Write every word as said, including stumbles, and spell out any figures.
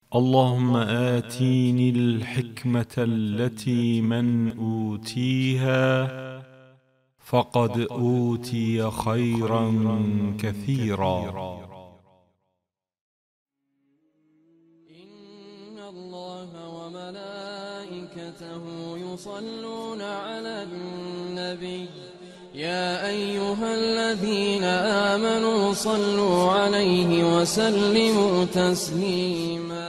اللهم آتيني الحكمة التي من أوتيها فقد أوتي خيرا كثيرا. إن الله وملائكته يصلون على النبي يا أيها الذين آمنوا صلوا عليه وسلموا تسليما.